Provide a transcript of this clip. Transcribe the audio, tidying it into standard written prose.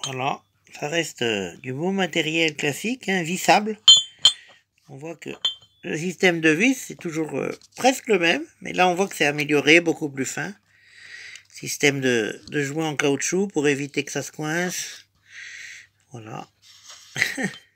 Voilà, ça reste du bon matériel classique, hein, vissable. On voit que le système de vis c'est toujours presque le même, mais là on voit que c'est amélioré, beaucoup plus fin. Système de joint en caoutchouc pour éviter que ça se coince. Voilà.